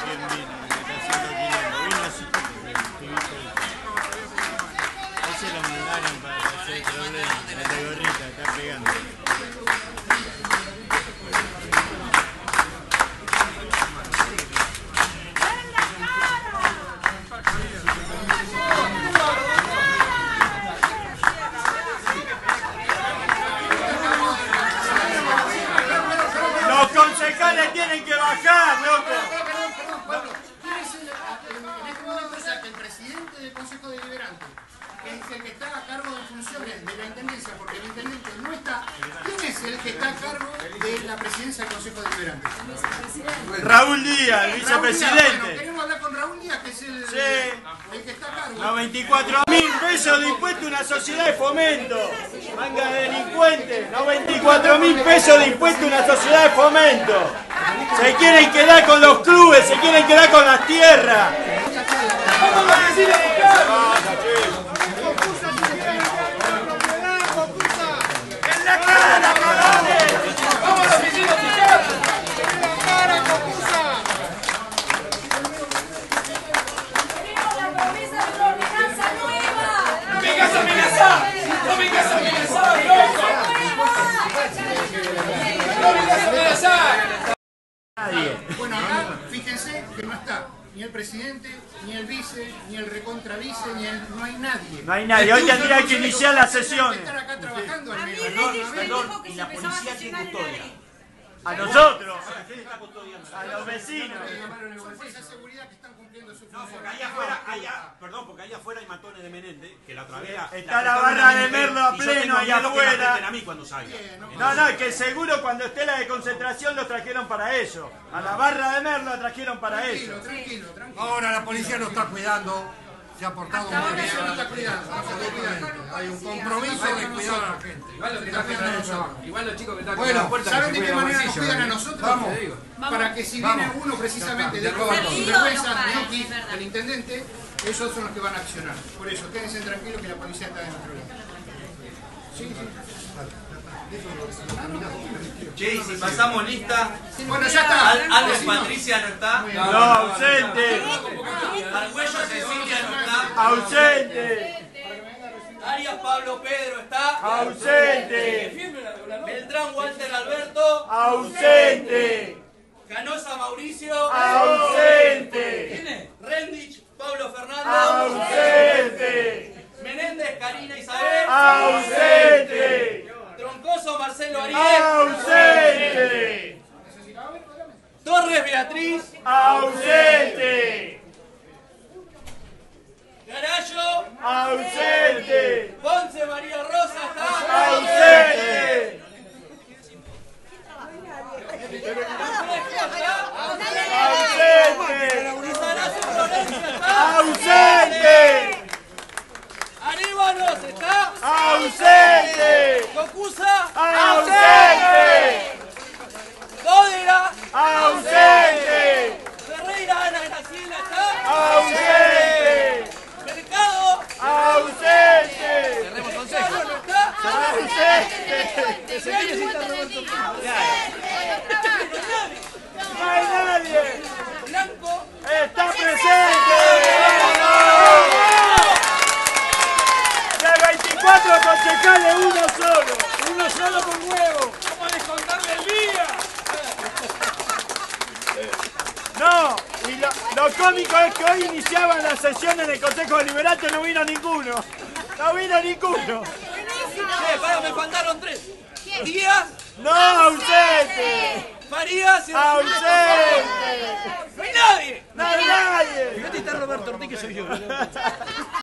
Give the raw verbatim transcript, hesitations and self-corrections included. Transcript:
quién vino, que está haciendo quilombo. Vino así ahí se lo mandaron para hacer problema. La de gorrita está pegando. Los concejales tienen que bajar, loco. En este momento, o sea, que el presidente del Consejo Deliberante, que es el que está a cargo de funciones de la Intendencia, porque el Intendente no está, ¿quién es el que está a cargo de la presidencia del Consejo Deliberante? Raúl Díaz, el vicepresidente. Raúl Díaz, bueno, queremos hablar con Raúl Díaz, que es el, Sí. el que está a cargo. noventa y cuatro mil pesos de impuesto a una sociedad de fomento. Manga de delincuentes. noventa y cuatro mil pesos de impuesto a una sociedad de fomento. Se quieren quedar con los clubes, se quieren quedar con las tierras. ¡En la cara, cabrones! ¡Vamos a la oficina, ¡en la cara, confusa! ¡Queremos la promesa de una ordenanza nueva! ¡No vengas a amenazar! ¡No vengas a amenazar, loco! ¡No vengas a amenazar! Nadie. Bueno, acá fíjense que no está ni el presidente, ni el vice, ni el recontra vice, ni el... no hay nadie. No hay nadie. Hoy tendría que iniciar las Tenemos que sesiones. estar acá trabajando al menos. Perdón, perdón, ¿y la policía quién custodia? A nosotros. ¿Quién está custodiando? A los vecinos. Son fuerzas de seguridad que están cumpliendo su No, función. porque allá afuera, allá, perdón, porque allá afuera hay matones de Menéndez, que la otra vez... Está la barra de Merlo a pleno allá afuera. a mí cuando salga. No, no, que seguro cuando esté la de concentración lo trajeron para eso. A la barra de Merlo la trajeron para eso. Tranquilo, tranquilo, tranquilo. Ahora la policía lo está cuidando, se ha portado muy bien. Eso no está cuidando, no está cuidando. Hay un compromiso de cuidar a la gente. Igual los que están cuidando el trabajo. Igual los chicos que están Bueno, con la puerta ¿Saben que de se qué cuidan manera el nos bolsillo, cuidan a ¿eh? nosotros? Vamos. Para que si viene uno precisamente de vergüenza, Gnocchi, el intendente, ellos son los que van a accionar. Por eso, quédense tranquilos que la policía está de nuestro lado. Sí, sí. Che, y si pasamos lista, Bueno, ya está. Al- Alex Patricia no está, No, ausente. Argüello Cecilia no está, Ausente. Arias Pablo Pedro está, Ausente. Beltrán Walter Alberto, Ausente. Canosa Mauricio, Ausente. Rendich Pablo Fernando, Ausente. Menéndez Karina Isabel, Ausente. Troncoso Marcelo Ariel, Ausente. Torres Beatriz, Ausente. Garallo, Ausente. Ponce María Rosa está, Ausente. Ausente. Sarazo Florencia está, Ausente. Aníbalos está, Ausente. Cocusa, Ausente. Dodera, Ausente. Ferreira Ana Graciela está, Ausente. Mercado, Ausente. Cerremos consejo, no está, Ausente. No hay nadie. Blanco, Está presente. De veinticuatro concejales, uno solo. Uno solo con huevo. Vamos a descontarle el día. No, y lo, lo cómico es que hoy iniciaban las sesiones del Consejo Deliberante y no vino ninguno. No vino ninguno. che, para, me faltaron tres. Díaz, No, ausente. Farías y Ausente.